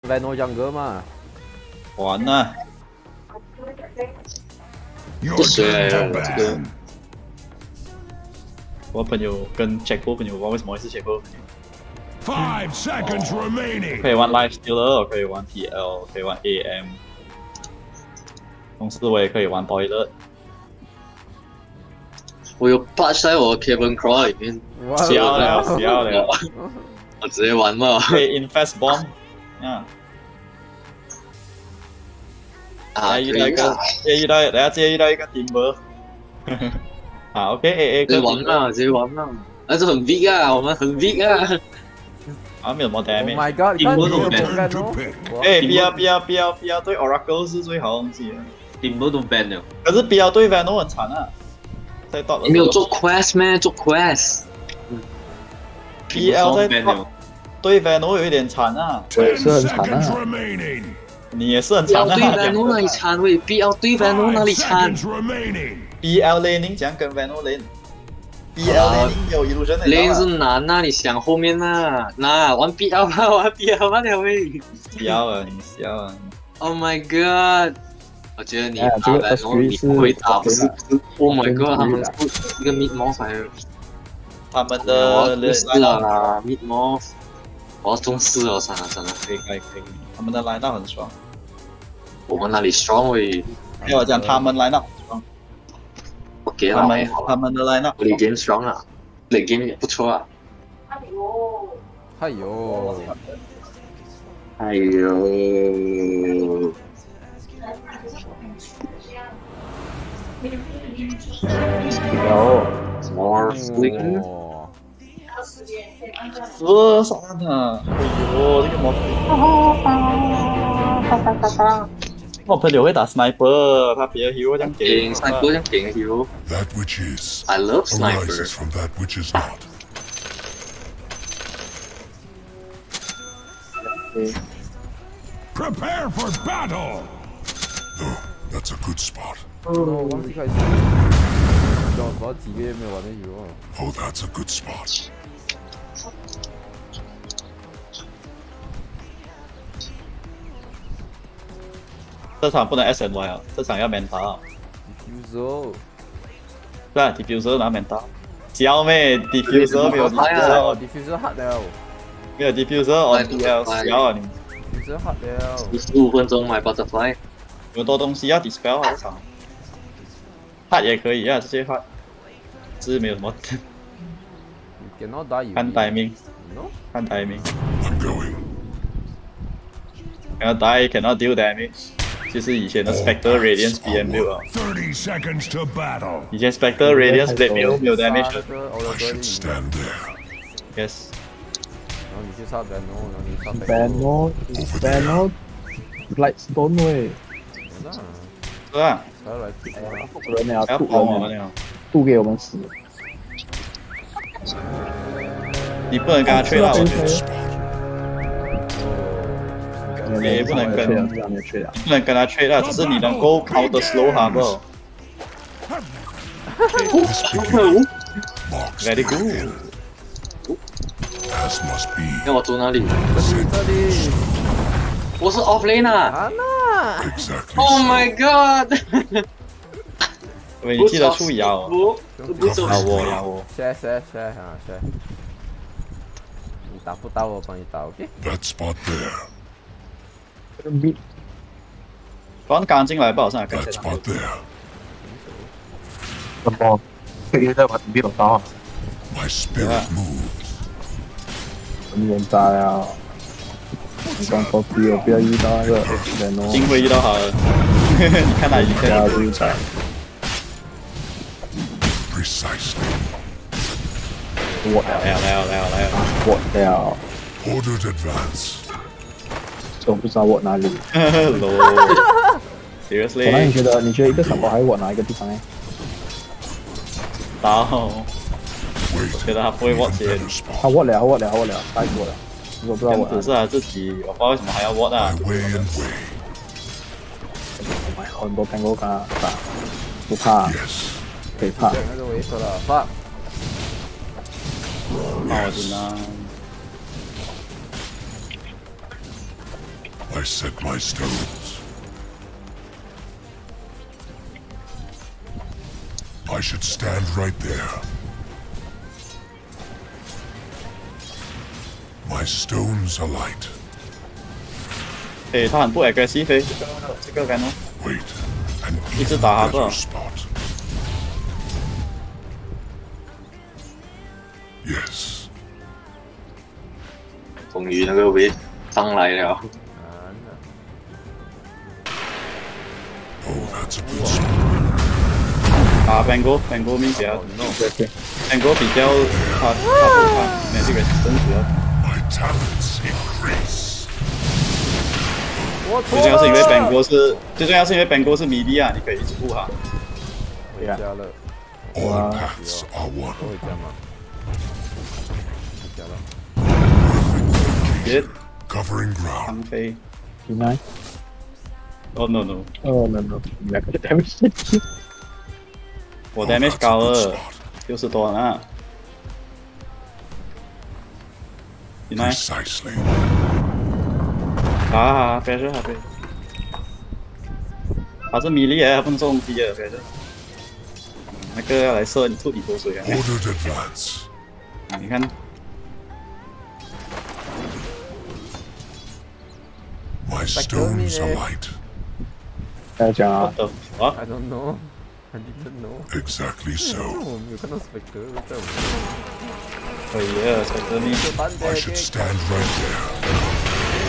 Vano Jungle 嘛。 完了。 这谁来的？这个我朋友跟 Checo 朋友，我为什么会是 Checo 朋友？ 5 seconds remaining. 可以玩 Life Stealer，可以玩 TL，可以玩 AM， 同时我也可以玩 Toilet。 我有 patch 在我的 Kevin Crawl 里面， 笑了，笑了。 我直接玩嘛。 可以 Infest Bomb， 遇到一个，等下直接遇到一个 Timber。好 ，OK， 直接玩嘛，直接玩嘛。但是很 big 啊，我们很 big 啊。 啊，没有什么 damage。 Oh my god！ 看你有 Vano。 BL 对 Oracle 是最好的东西。 Timber 都 ban 了。 可是 BL 对 Vano 很惨啊。在 Dota 你没有做 quest 咩？做 quest。BL 在 Dota 对 Vano 有一点惨啊。 我也是很惨啊。 你也是很惨啊。 BL 对 Vano 哪里惨喂 ？BL 对 Vano 哪里惨 ？BL laning 怎样跟 Vano lane？BL laning 有 illusion 的。 lane 是难啊，你想后面啊？那玩 BL 吧，玩 BL 吧，两位。 你笑啊，你笑啊。 Oh my god！ 我觉得你打 Vano 你不会打，不是 ？Oh my god！ 他们是一个 mid mouse 来的。 他们的不是啦 ，mid mouse。我要中4了，算了。 可以。他们的 line up 很爽。 我们那里 strong 喂。 没有讲他们 line up 很爽。 OK 啦，他们的 line up。 我的 game strong 啊，这 game 也不错啊。 哎呦。 More fling。 啥呢？哎呦，这个魔法！我朋友会打 sniper， 他别的 hero 这样劲 ，sniper 这样劲的 hero。I love sniper。 Prepare for battle. Oh, that's a good spot. 我忘记开始。我几个月没有玩那 hero 了。 Oh, that's a good spot. 这场不能 SNY 啊，这场要 Manta。 Diffuser。 对啊 ，Diffuser 拿 Manta。笑咩 ？Diffuser 没有 Diffuser 黑了。 没有 Diffuser on DL 笑啊你。 Diffuser 黑了。 15分钟买 Butterfly。 有多东西要 Dispel 啊场。黑也可以啊，直接黑。只是没有什么。看 timing。看 timing。Cannot die, cannot deal damage。就是以前的 Spectre Radiance BM build 啊。以前 Spectre Radiance Blade build 没有 damage 的。Yes。 然后你去杀 Vano， Lightstone 喂。 是啊。 人呀，渡给我们死。 你不能跟他吹啦，我觉得。也不能跟他吹啦，只是你能够 counter slow 他不 ？Very good。 要我走哪里？这里。我是 off lane 啊。Oh my god！ 喂，你记得注意啊！咬我。 share。你打不到我帮你打 ，OK？ 刚刚进来不好像跟谁打？ 什么？可以在玩比较高啊。很严重啊！刚过去不要遇到那个人哦。 幸亏遇到好了，你看他一个。 我来了。 我了。我不知道我哪里。 Seriously？ 那你觉得一个闪光还是我哪一个地方呢？ 刀。我觉得他不会握先。 他握了，太多了。我不知道我。 只是他自己，我不知道为什么还要握啊。 很多朋友打，不怕，可以怕。 那个我也说了，怕。 那我只能。 set my stones. I should stand right there. My stones are light. 他很不 aggressive 这个感觉。 Wait, an 一直 even 打他 better 是 spot. Yes. 终于那个位上来了。 Oh, that's a good spot. 打 Bango 比较 Bango 比较他没这个真实。 My talents increase. 最重要是因为 Bango 是 Bango 是迷离啊，你可以一直护他。 回家了。 All paths are one. 回家吗？回家了。 别 Covering ground. 唐飞。 Deny. Oh no. Oh no. 那个 damage。 我 damage 高了，60多呢。Deny. Precisely. 别是他对。他是迷离啊，不能中敌啊，别是。那个要来射你吐你口水啊！ Ordered advance. 你看。 My stones are light. 要讲啊 What the fuck? I don't know. I didn't know. Exactly so. 我没有看到 Spectre 在我。 可以啊，在这里。 I should stand right there.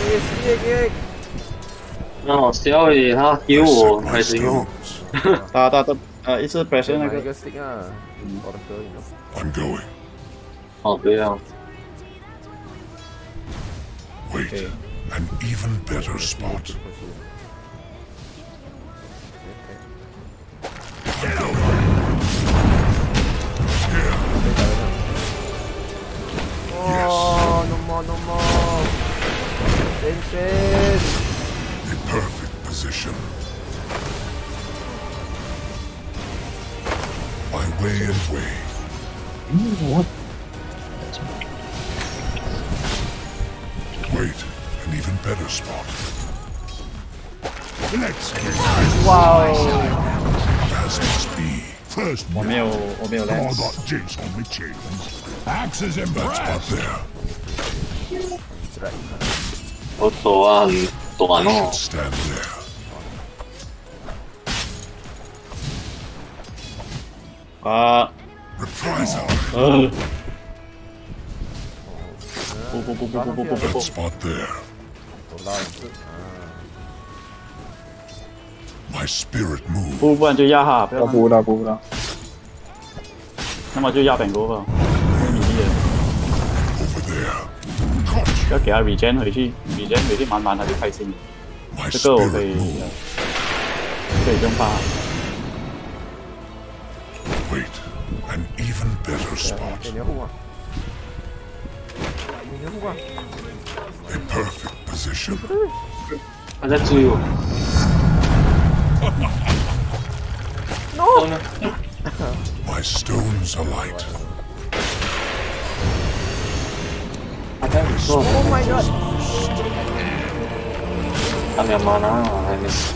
那好笑诶，他丢 I 我 set my 还是用 stones. 一直 pressure 那个。 一个 stick 啊，我的歌，你知道。 I'm going. 哦对啊， Wait, Okay. an even better spot. I'm going. Here. Oh, no more. Tension. The perfect position. My way and way. What? Wait, an even better spot. Let's get Wow. as must be. First, 我没有 all lens。 that jigs on my chains. Axes and that spot there. 我手啊很短 I 哦 should，stand there. Reprisal. 不 That spot there. 走到是 My spirit move. 不然就压他，不要不到。 那么就压本锅吧，迷离的， Over there. Caught 要给他 regen 回去，regen 回去慢慢他就开心了。 my 这个我可 spirit 以 move. 不用怕。 Wait, an even better spot. 你要护啊！你要护啊！ A perfect position. 他在追我。No！ My stones are light. 他在做。Oh my god！ 他没有 mana， 还没死。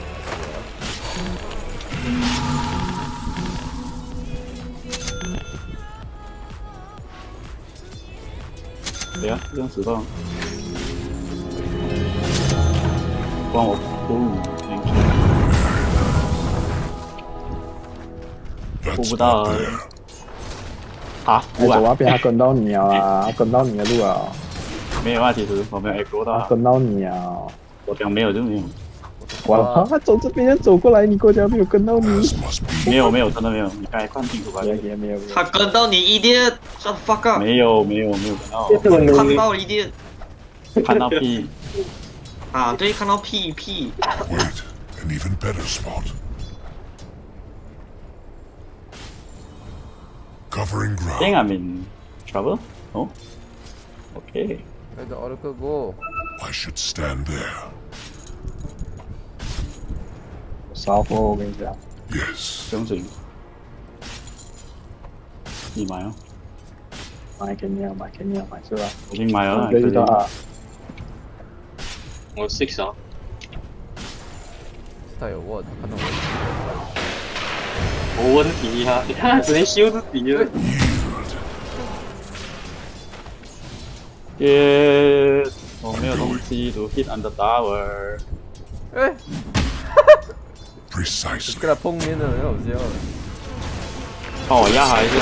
对啊，这样子吧。帮我护 That 不到 spot there. 啊，护啊， 走啊，被他跟到你啊，他跟到你的路啊， 没有啊，其实我没有 echo 到， 他跟到你啊。 我讲没有就没有， 完了，他走这边走过来，你过家没有跟到你。 As must be. 没有，真的没有，你刚才看清楚吧？ 没有。 他跟到你一点 ，shut the fuck up！ 没有看到， 看到一点看到屁， 啊，对，看到屁。 Wait, an even better spot. Covering think ground. I'm in trouble. Oh, okay. Let the Oracle go. I should stand there. 烧火，我跟你讲， Yes. 不用紧，你买哦， 买给你啊，买是吧？ 我已经买了， 可以的啊。 我 6啊。 他有我，他看到我。 没问题哈，你看直接修自己了。 耶，我没有东西 to hit on the tower。 哎。 Precisely。 跟他碰面的很好笑。 帮我压他一下。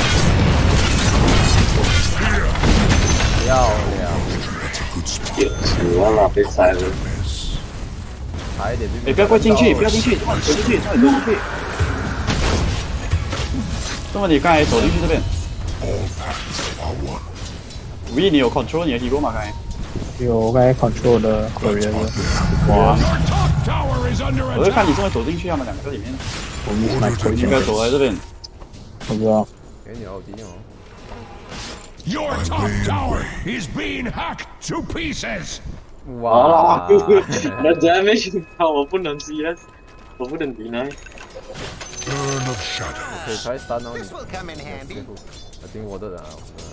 漂亮。 死了，被塞了。 差一点就。 哎，不要过进去，不要进去，走进去，走进去。这么你刚才走进去这边。喂，你有 control 你的 hero 吗？刚才？ 有，我刚才 control 的 career 的。 哇！我在看你这么走进去，他们两个里面。 我们应该走在这边。 我知道。 给你奥迪哦。 Your top tower is being hacked to pieces. 哇！那 damage 我不能 CS， 我不能 deny。 Burn of shadows. 可以开3哦，你。I think 我的人啊。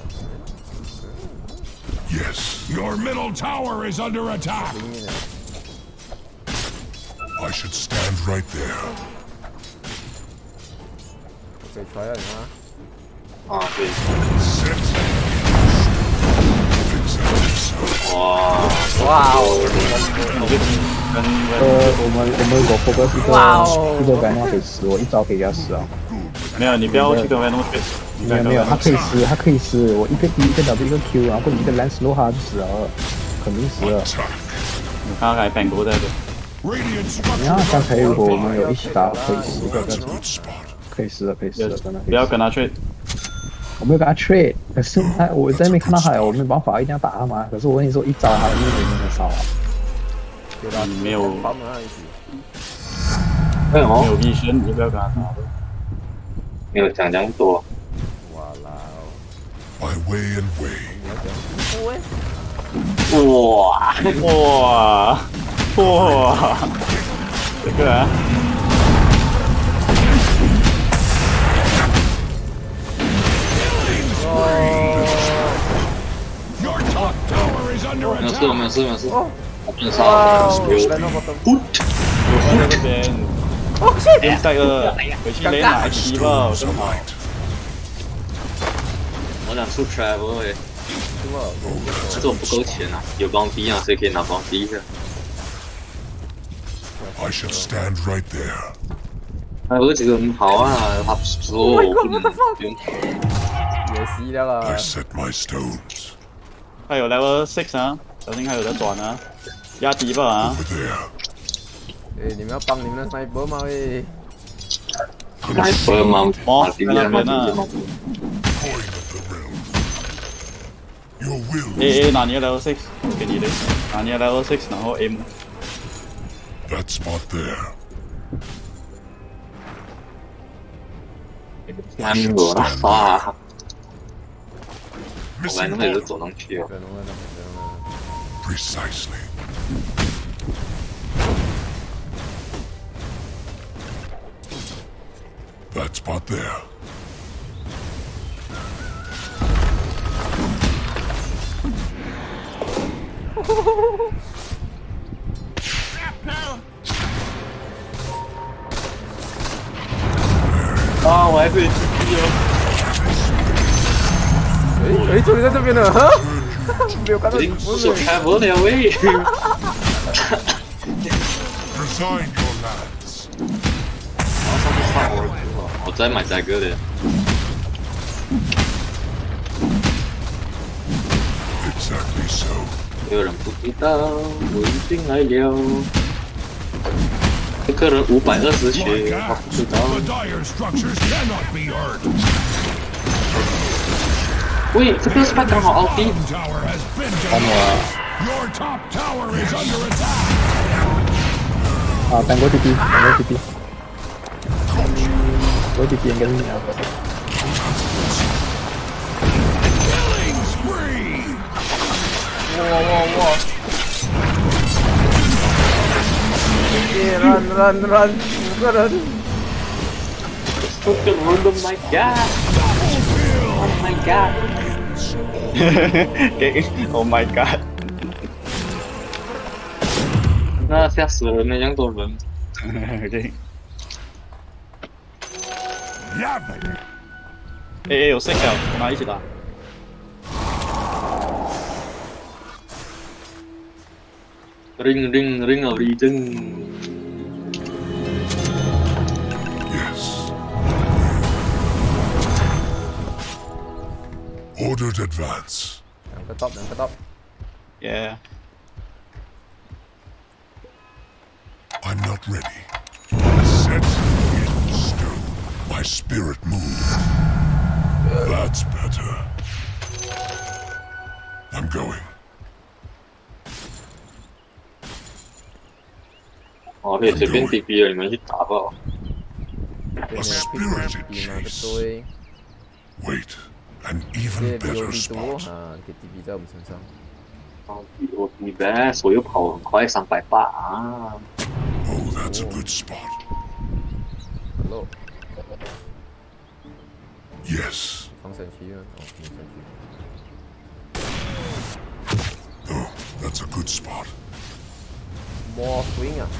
Yes, your middle tower is under attack. I should stand right there. 可以try 啊，你看。 啊，对。哇！ 哇哦！ 我们如果 focus 一个 Venom 可以死，我一招可以给他死啊。 没有，你不要去跟 Venom 死。 没有，他可以死，我一个 D 一个 W 一个 Q， 然后你一个 Lance Slow 他就死了，肯定死了。 你看他反过来的。 你看刚才如果我们有一起打，可以死的，可以死的，真的。 不要跟他去。 我没有跟他 trade， 可是我在那边看到他，我没办法，一定要打他嘛。可是我跟你说，一招他的命没那么少啊。 对吧？你没有。 没有 vision， 你就不要跟他打了。 没有讲这样多。 My way and way. 哇！ 这个啊。 没事，我变杀了。 我在这边。带个回去雷拿 HP 吧，真好。 我想出 travel 哎，但是我不够钱啊，有帮 B 啊，所以可以拿帮 B 的。 I should stand right there. 哎，我这个很好啊，他说我不能用。 也死了啊 I set my stones. 还有 level 6啊，小心还有得转啊，压低吧啊。 哎，你们要帮你们的 sniper 吗？喂 ，sniper 吗？ 哦，在那边呢。拿你的 level 6，给你的，拿你的 level 6，然后 aim。 That spot there. 看我了，杀！我感觉那是走上去哦。 Precisely. That spot there. 啊，我还可以吃鸡哦！ 哎，终于在这边了，哈！没有看到你， 我手开不了喂。 Resign your lands. 然后上次杀我再买载哥的。 Exactly so. 有人不知道，我已经来了。这个人520血，他不知道。喂，这个 spike 刚好奥迪。 啊，单过 TP， 我 TP 应该是你啊。 哇！run！ 5个人。 5个人 ，Oh my god！Oh my god！ Oh my god！ 那吓死人了，那样多人。 OK。有 sick 了，我们一起打。 ring of region。 Ordered advance. 两个 top。 Yeah. I'm not ready. Set in stone. My spirit moved. That's better. I'm going. 哦，可以随便 DP 了，你们去打吧。 A spirited chase. Wait, an even better spot. 给 DP 在我们身上。 你呗，所有跑很快380啊。 Oh, that's a good spot. Hello. Yes. 防身区啊，哦，防身区。 Oh, that's a good spot. More swing 啊。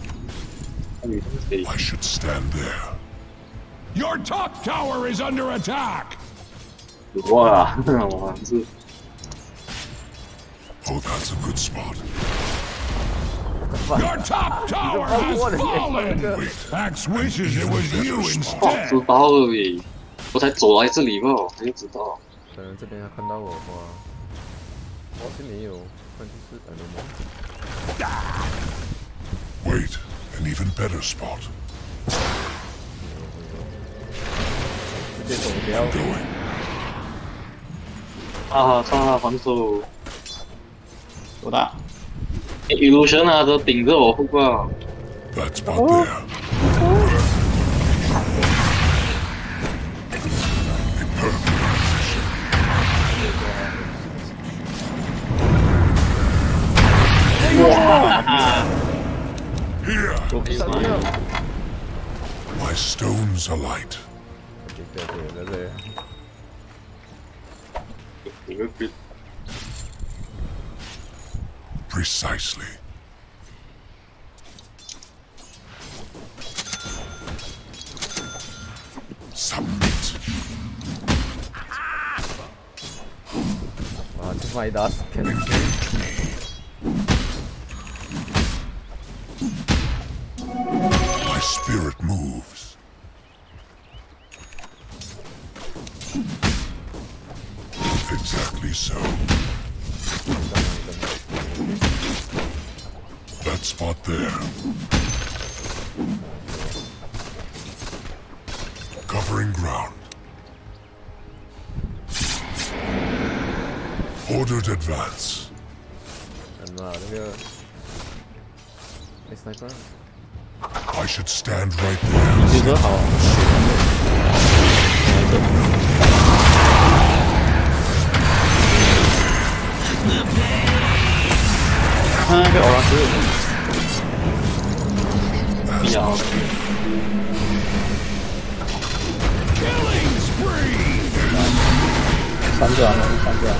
I should stand there. Your top tower is under attack. 哇，我是。 Oh, that's a good spot. Your top tower has fallen. Axe wishes it was you 哦，知 instead. 道了喂，我才走来这里吧，我就知道。 可能这边他看到我的话，我是没有，但就是 Wait, an even better spot. 直接走掉。 Going. 啊，还手。 多大 ？Illusion 啊，都顶着我后挂。 That spot there. In perfect position. Here. My stones alight. 对。 Precisely. Submit. 啊，这麦达斯骗人。 My spirit moves. Exactly so. That spot there. Covering ground. Ordered advance. 那个 sniper。 I should stand right there. 记者好。被欧拉斯。 必要。 Killing spree. 3个啊，3个。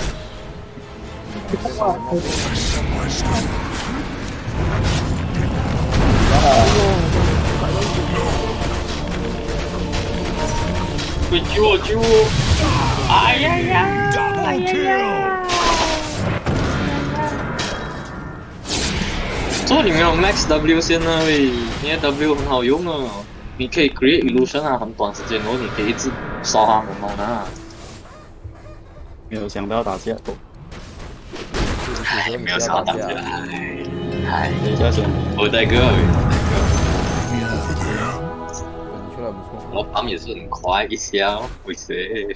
快救我！救我！哎呀呀！ Double kill. 这里面有 Max W 线呢喂，你的 W 很好用啊，你可以 create illusion 啊，很短时间哦，你可以一直刷他们啊。 没有想到打架过。 哎，没有想到打架，哎， 等一下先。 我带哥。 你出来不错。 我ปั๊也是很快一下，为谁？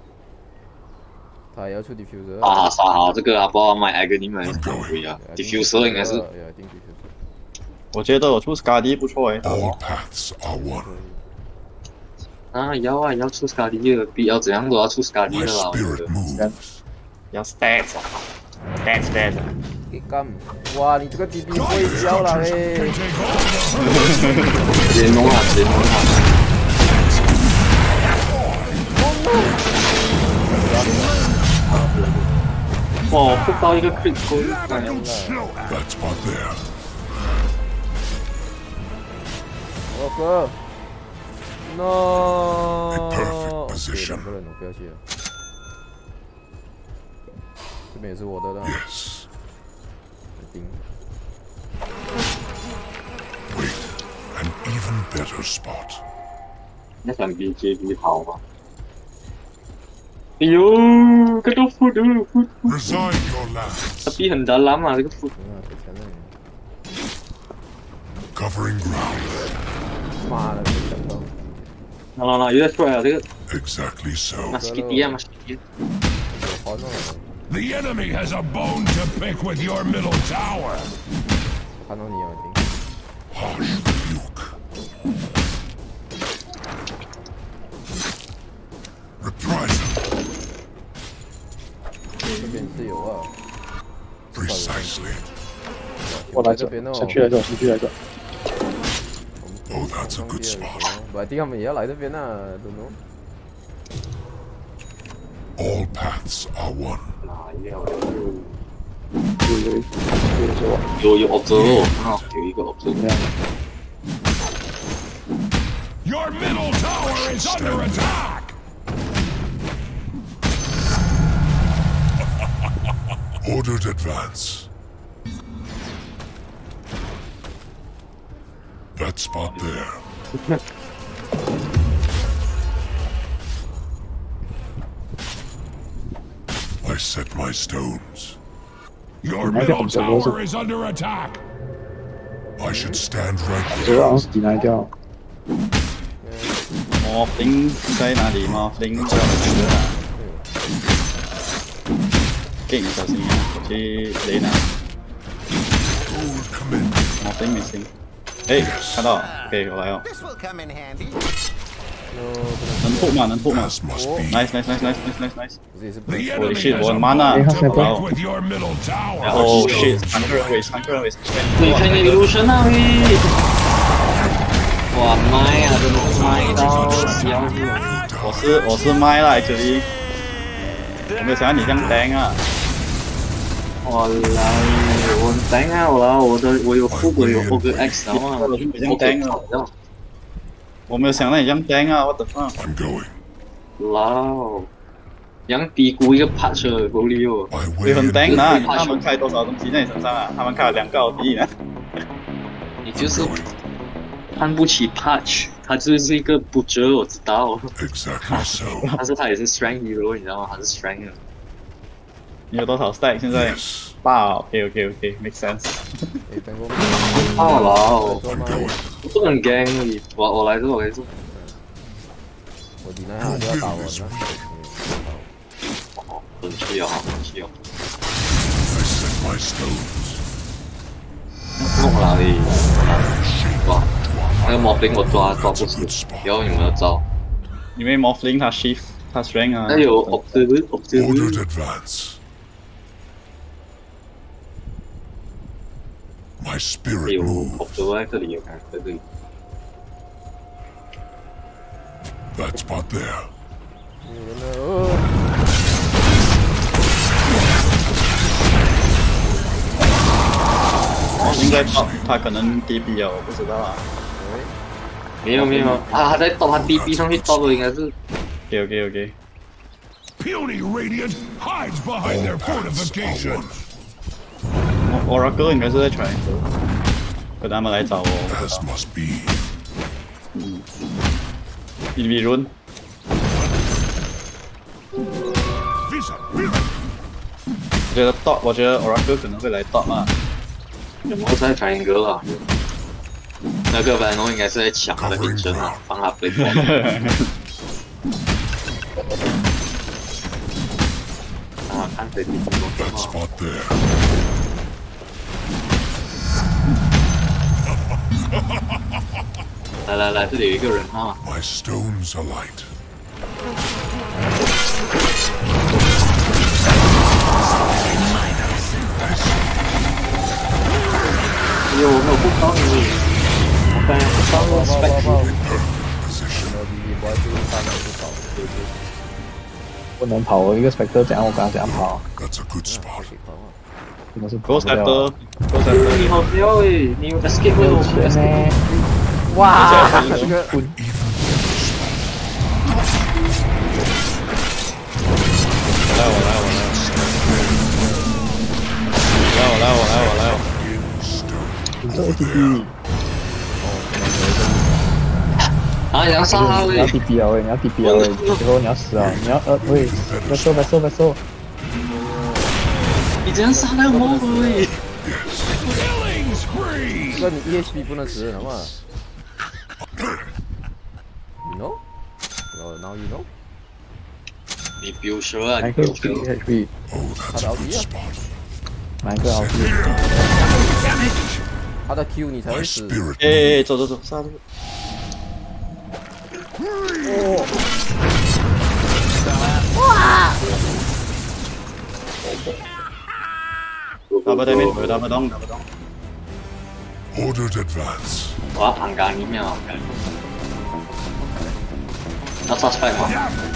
他也要出 diffuser。 啊，杀好这个啊，不知道买哪个你们对呀 ，diffuser 应该是。 我觉得我出 Scuddy 不错诶。 All paths are one. 啊，要出 Scuddy 的，必要怎样都要出 Scuddy 的 My 啦。 spirit moves. 要 stats。 给干！哇，你这个 DB 会笑了嘞！ 直接弄啊，直接弄啊！哇，我碰到一个 crit 勾， That spot there. 哥 ，no。 Perfect position. 两个人，我不要谢了。这边也是我的了。 Yes. 顶。 Wait, an even better spot. 那想 BJB 好吗？哎呦，这个 food， Resign your lands. tapi 很dalam啊，这个 food。 Covering ground. 妈的，没想到。 那有点出来了，这个 Exactly so. masih dia masih dia。 好弄。 The enemy has a bone to pick with your middle tower. 看到你了，顶。 Harsh rebuke. Reprisal. 这边是有啊。 Precisely. 我来这，先去来这，先去来这。 Oh, that's a good spot. 我听他们也要来这边啊，懂不？ All paths are one. 有 observe 啊，有一个 observe。 Your middle tower is under attack. Ordered advance. That spot there. I set my stones. Your middle tower is under attack. I should stand right 这 there. 好像是抵赖掉。 Morphling 在哪里 ？Morphling 在我这啊。勁小心啊！我去雷拿。Morphling missing。哎，看到 ，OK， 我来哦。能吐吗？能吐吗 ？Nice。 The Holy shit！ 我 mana。 With your middle tower. Oh shit！ 3个人位。 你看那个路神啊喂！哇麦啊，真的是麦到笑死！ 我是麦啦 ，actually。我没有想到你这样đánh啊！ 我来，我đánh啊！我有富贵有 X 然后啊， 我这样đánh啊！我没有想到你这样đánh啊 ！What the fuck？ I'm going. 哇，ยัง低估一个 patch 好厉害。 My 你 way 很 in. đánh 啊！他们开多少东西在你身上啊？他们开了2个奥迪呢。 你就是看不起 patch， 他就是一个不折，我知道。 Exactly so. 但是他也是 strength hero， 你知道吗？他是 strength。 你有多少 stack 现在 ？Yes. 8 OK，make sense。 好了， I'm going. 我不能 gang 你，我来这。 我抵赖他就要打我了。 很气哦，很气哦。 I set my stones. 弄哪里？哇，那个 morphling 我抓不死，以后你们要招。 因为 Morphling 他 shift 他 strength 啊。 那有 observe Ordered advance. My spirit 有 move. observe 在这里，有看在这里。 That spot there. 应该他可能 DB 啊，我不知道啊。 没有啊，他在倒，他 DB 上去倒的应该是。 OK。 Puny Radiant hides behind their fortifications. Oracle 应该是在 try， 可他们来找我。 As must be. DB run。我觉得 Oracle 可能会来 top 啊。 我在 triangle 啊。那个白龙应该是在抢他的名声啊，帮他 play。啊，看谁比较多 That spot there. 来，这里有一个人啊。 My stones alight. 哎呦，我没有不高你，我刚才上了 spec。 Position. 不能跑，我一个 specter 怎样，我刚刚怎样跑， That's a good spot. 真的是 Go 跑不了。 Scepter，Go 你 Scepter。 好屌诶，你有 escape 了，我 escape。 哇，这个我来。 你这 ATP， 啊，你要杀他你要 TP 啊喂，你要 TP 啊喂，最后你要死啊，你要喂，别收， 你这样杀那个猫喂。 这个你 EHP 不能死，好吗 ？You know? Now you know. 你丢蛇啊！ 哪个 HP？ 他的 LT 啊， 哪一个 LP？ 他的 Q 你才会死。 哎，走，杀这个。Double down. Ordered advance. 我要旁杆里面啊！要杀 spike 吗？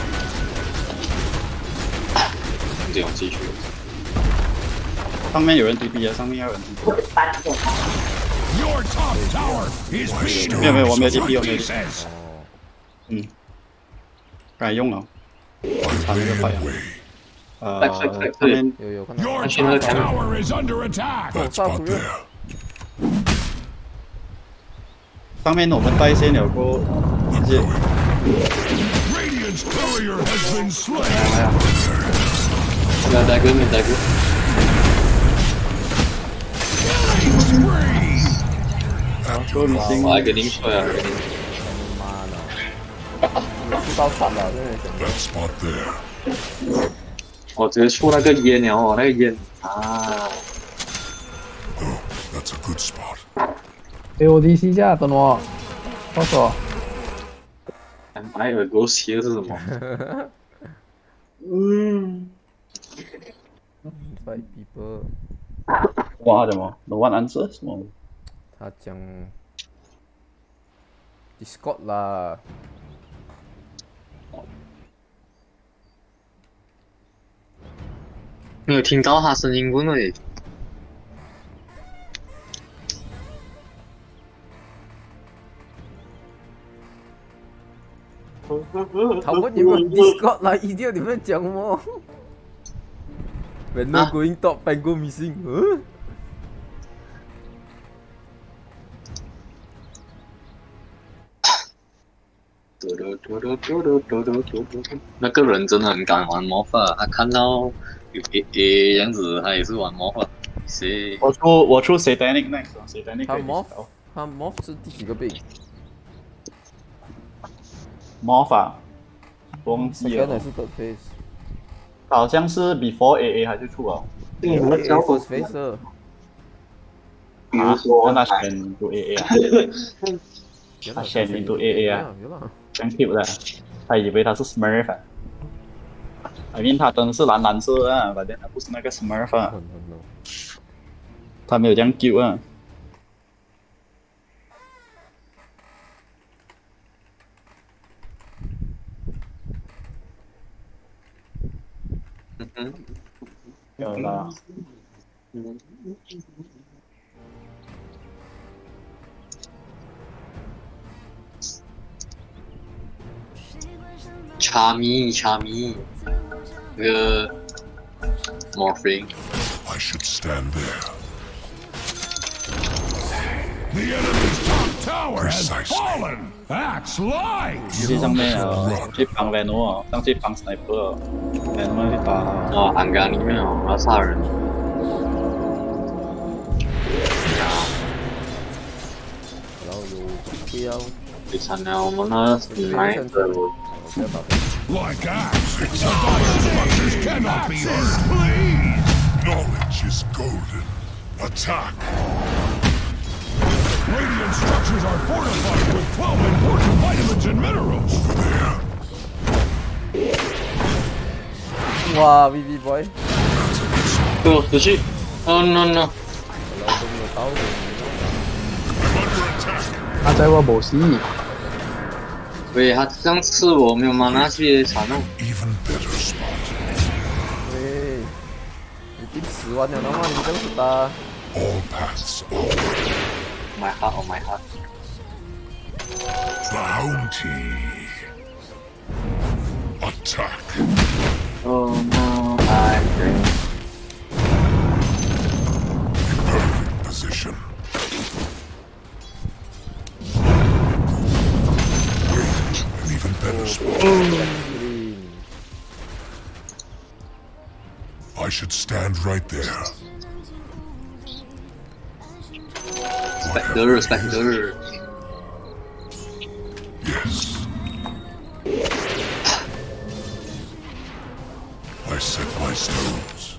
这种继续。 上面有人 DP 啊，上面有人 DP。 Your top tower is being 没有，我没有 DP， 我没有 pieces. DP。嗯，该用了。差那个快啊！上面有看到。 Your top tower is under attack. That spot there. 上面我们带线了过，直接。 Radiant's courier has been slain. 大哥。 我还给您说呀， 妈的，出刀惨了，真的是。 That spot there. 我直接出那个烟了哦，那个烟啊。 Oh, that's a good spot. 给我 DC 一下，等我，告诉我。 MI 的狗血是什么？ Five people。 哇，怎么 ？No one answer 什么？ 他讲 Discord 啦。 没有听到他声音过嘞。 他问你们 Discord 啦，一定你们讲么 ？When no going top, pen go missing， 那个人真的很敢玩魔法，他看到有 AA 样子，他也是玩魔法。谁？ 我出 Satanic next，Satanic 他 Morph 是第几个币？ 魔法，忘记了。 是 third phase。 好像是 before AA 还是出啊？ 我教 first phase 的。 比如说他选 into AA 啊？他选 into AA 啊？这样 keep 的，他以为他是 Smurf 啊。I mean 他灯是蓝色啊，反正他不是那个 Smurf 啊。他没有这样 keep 啊。 有了。 茶米，那个 morphing。 I should stand there. The enemy's top tower has fallen. Axe lies. 去上面啊，去帮 Veno 啊，上去帮 Sniper 啊 ，Veno 去打。 哦，暗杆里面哦，要杀人。 然后有标。 第三呢，我们呢来的。 Like axe, the dire structures cannot be hurt. Please. Knowledge is golden. Attack. Radiant structures are fortified with 12 important vitamins and minerals. Over there. 哇 ，VV boy。 哦，出去。Oh no。 他在我冇事。 喂，他这样刺我，没有mana那些惨哦。 喂，已经10万了，那么你这样子打。 All paths are. My heart, oh my heart. Bounty. Attack. Oh no, I'm dead. Perfect position. Wait, an even better spot. I should stand right there. Spectre. Yes. I set my stones.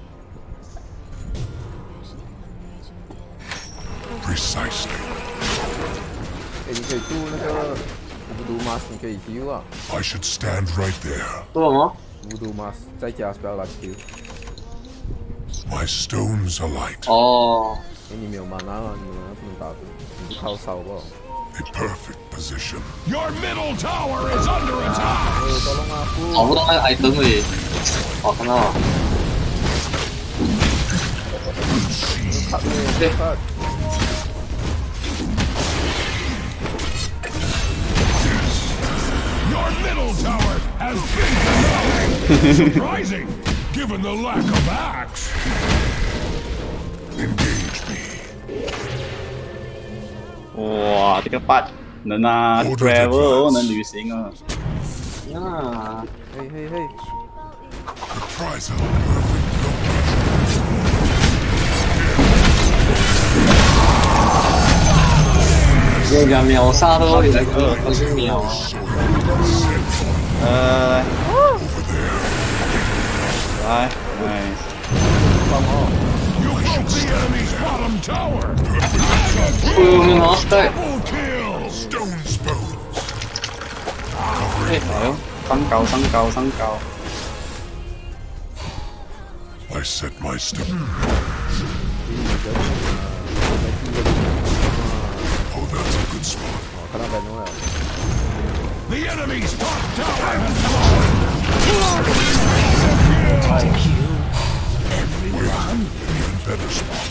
Precisely. 你可以住那个无毒 mask， 你可以 heal 啊。 I should stand right there. 做什么？ 无毒 mask 再加 spell 来 heal。 My stones alight. 哦。 因为你没有 mana 啊，你不能打的，你就靠烧吧。 A perfect position. Your middle tower is under attack. tolong aku. 找不到那个 item 喂。哦，看到了。对。 Your middle tower has been destroyed. Surprising, given the lack of axe. Engage me. 哇，这个 part 能啊 travel 能旅行啊。 呀。 嘿嘿嘿。 The prize of perfect location. 这个秒杀都有不是秒。 来 ，nice。 You broke the enemy's bottom tower. Double kill. Stones bones. 升高。 I set my stone. Oh, that's a good spot. The enemy's top tower has fallen. Everyone. Even better spot.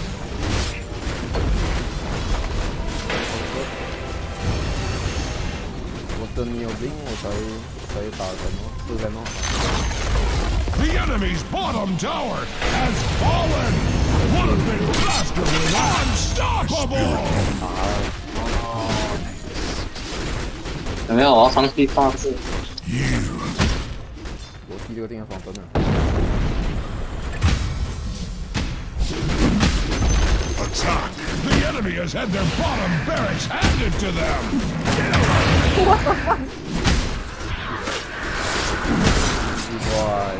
我等你有兵，我才打什么？就在弄。 The enemy's bottom tower has fallen. Would have been dastardly unstoppable. 有没有？我要上去放置。 我踢这个地方放灯了。 Attack. The enemy has had their bottom barracks handed to them. What the fuck? Why?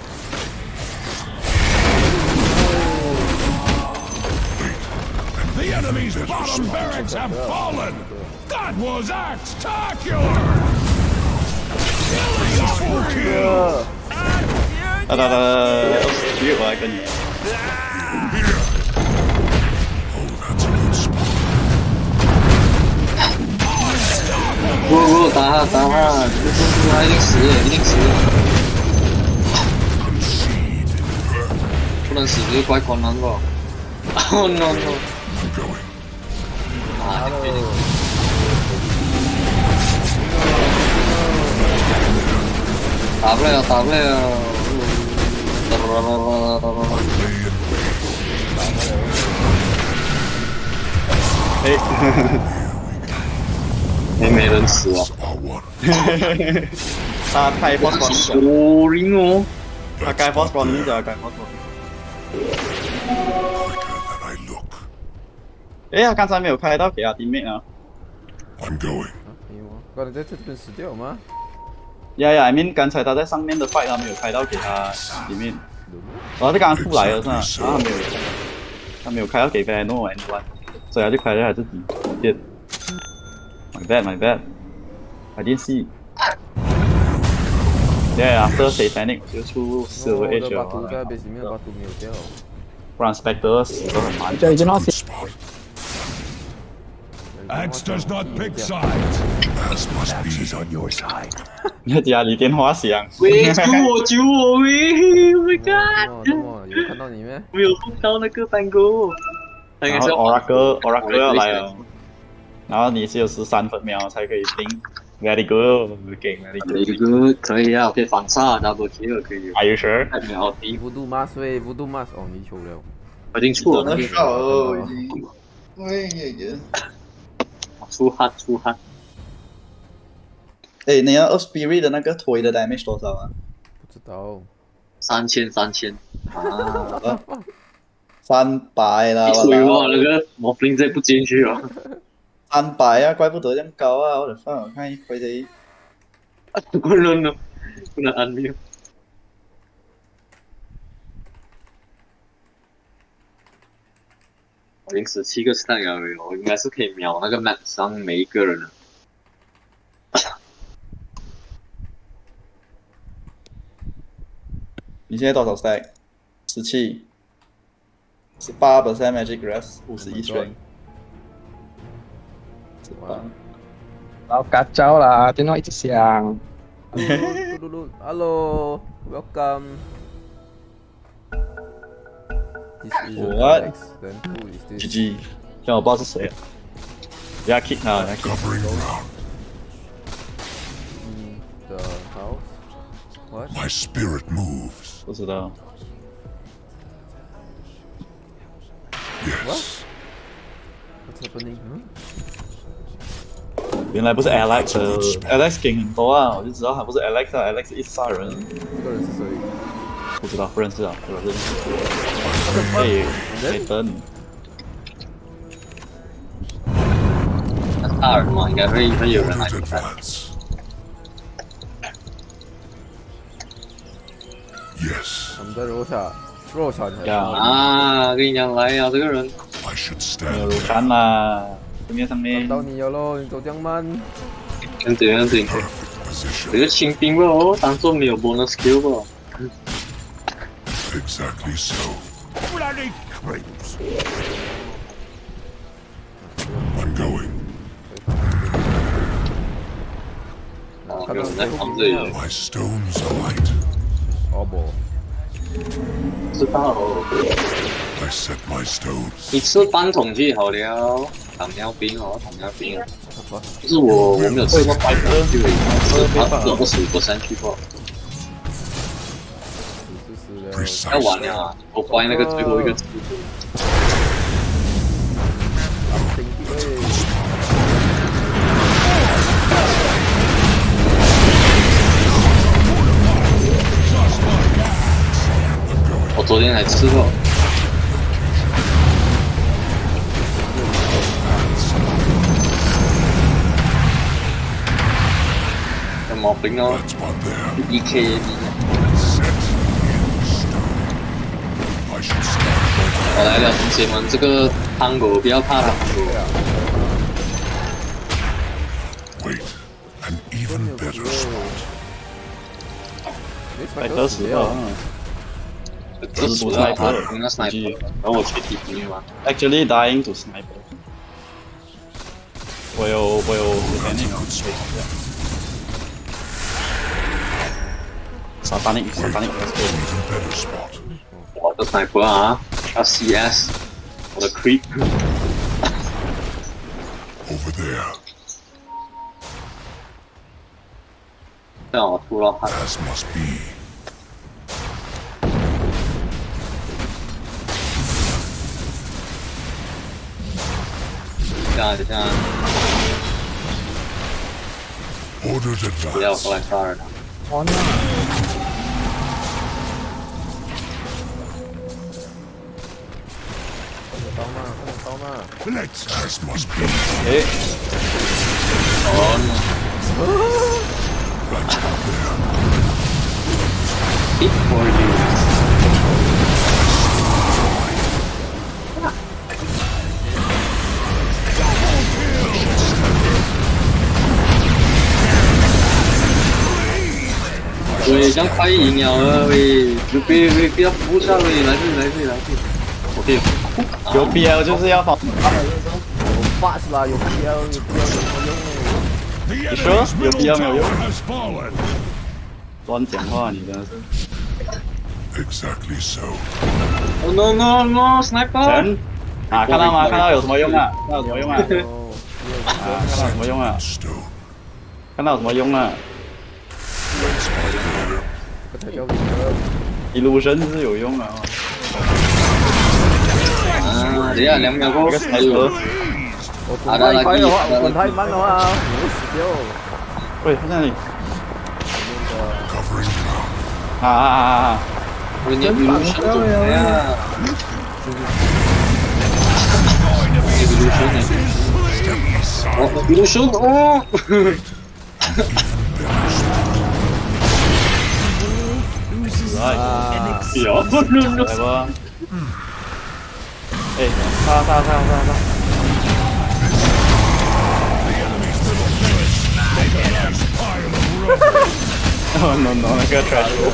The enemy's bottom barracks have fallen. That was axe-tacular. Double kill. 鱼我来跟你。 不，打他，他一定死，不能死就怪困难个。Oh no no！ 啊，打不了。没人死啊！ 他太 boss 好灵哦！ 他该 boss 你就该 boss。哎呀，刚才没有开到给他 teammate 啊。 I'm going. 刚才在这边死掉吗？ I mean 刚才他在上面的 fight 他没有开到给他 teammate。哦，他刚刚出来了是吧？他没有开到给 Vano anyone， 所以他就开了他自己。Shit. My bad. I didn't see. Yeah, after Satanic 就出 Silver Age 了。不然 Spectre 死得很慢。 Axe does not pick sides. As must be on your side. 家里电话响。 喂，救我喂 ！Oh my god！ 有看到你没？ 我有碰到那个蛋糕。 然后 Oracle 要来了。 然后你只有13分秒才可以定。Very good， 给 very Very good， 可以啊，可以反杀 double kill 可以。 Are you sure？ 太秒低。 Voodoo Mask 喂 ，Voodoo Mask， 哦，你球了。 我已经出了。 真的少哦，已经。哎呀！ 出汗出汗。 哎，你要 Spirit 的那个推的 damage 多少啊？ 不知道。 3000。 啊，300啦！ 推哇，那个魔兵再不进去哦。 300啊，怪不得这样高啊！我的饭，我看一亏的。 不能了，不能安利。我已经17个 stack 了，我应该是可以秒那个 map 上每一个人了。 你现在多少 stack？17。18% magic rest， 51strength。 老嘎招啦，电话一直响。 Hello, welcome. What? GG， 像我不知道是谁啊。不要 kick 他，不要 kick。 The house. What? My spirit moves. 不知道。 Yes. What's happening? 原来不是 Alex，Alex 给很多啊，我就知道他不是 Alex 啊 ，Alex 一直杀人。 这个人是谁？ 不知道，不认识啊，我认识。哎，等。 那大耳嘛，应该会有人来看。 Yes. 我们在肉场才啊，跟你讲来呀，这个人。 没有入山啦，上面。 到你了咯，你走这样慢。 怎样？这个清兵哦，当做没有 bonus skill 吧。 Exactly so. Bloody creeps. I'm going. 有人在旁这里。 My stones alight. 哦不。 知道。 I set my stones. 你吃半桶就好了，糖尿病哦，糖尿病啊。就是我没有吃过半桶就25%去过。要完了啊！我关那个最后一个字。我昨天还吃过。有毛病哦！1K 我来了，同学们，这个汤狗不要怕它。 Wait, an even better spot. 百得死了。 这是 sniper， 那 sniper， 然后我去踢兵嘛。 Actually dying to sniper。我有那个水。撒旦的。 我的 sniper 啊，要 CS， 我的 creep。 Over there. 这样我吐了汗。 As must be. 等下。 Ordered advance. 不要过来杀人了。 哦那。 刀嘛。 Let's as must be. 哎。 哦。 Right about there. Hit for you. 喂，这样快赢了喂！不要扑下喂，来这里。我可以。 有 BL 就是要防。 有 bus 啦，有 BL 有什么用？ 你说有 BL 没有用？乱讲话，你真的是。 Exactly so. Oh no, sniper！ 人啊，看到吗？看到有什么用啊？看到有什么用啊？ 看到什么用啊？看到有什么用啊？一路神是有用啊！ 啊，等下2秒后还有， 我滚太快的话，我滚太慢的话，我会死掉。 喂，他在那里。啊！ 人家比如神怎么样？哦，比如神哦。 有，来吧。哎，杀！no，那个 trash。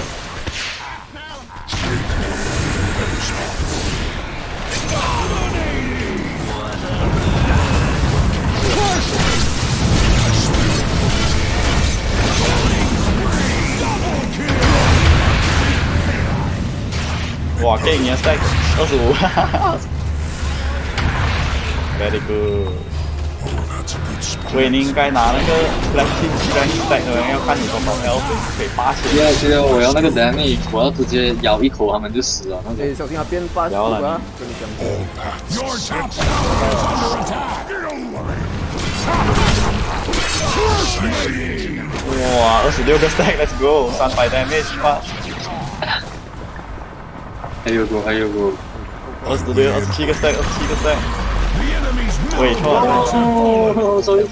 哇，给你 stack 25，very good。喂，你应该拿那个 black stack 的人要看你多少 health， 可以8000。 现在我要那个 damage， 我要直接咬一口他们就死了。 哎，小心他变85啊！跟你讲。 哇，26个 stack，let's go， 300 damage 吧。 还有个 26、27个 stack， 喂，错了。 哦，sorry。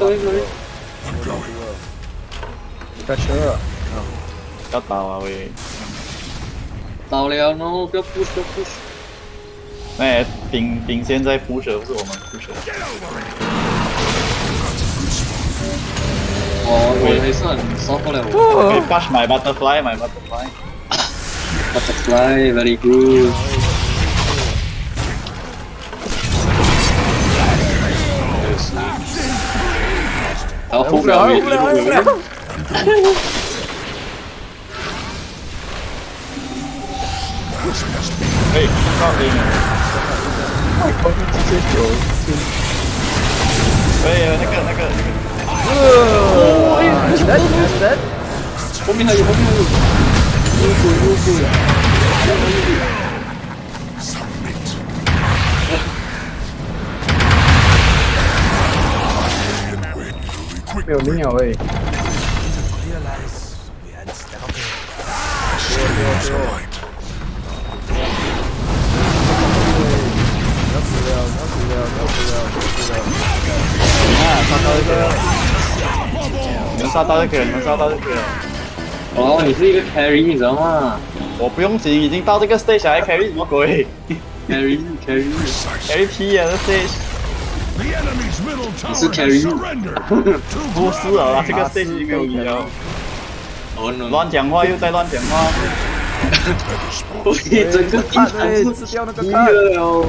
开车。 要倒啊喂！ 倒了 ，no， 不要 push。 哎，顶现在 push 不是我们 push。 哦，我还是很受不了。 可以 push my butterfly。 Butterfly very good。然后后不了。 哎，靠你！哎，那个。 后面还有。 没有命啊喂！ 你们杀到就可以了。 哦，你是一个 carry， 你知道吗？ 我不用急，已经到这个 stage 还 carry 什么鬼 ？carry P 啊，这 stage。 你是 carry？ 不是啊，这个 stage 没有你了。乱讲话又在乱讲话。 我整个地毯是吃掉那个看了。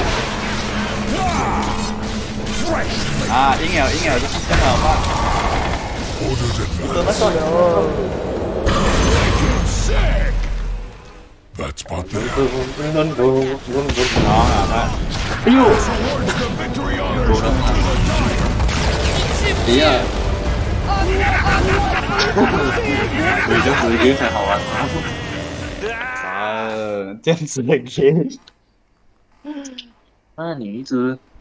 啊，赢了，就是这样好吧？怎么说 ？That's what they 哎呦！等一下，回去才好玩。 这样子的 game。 那你一直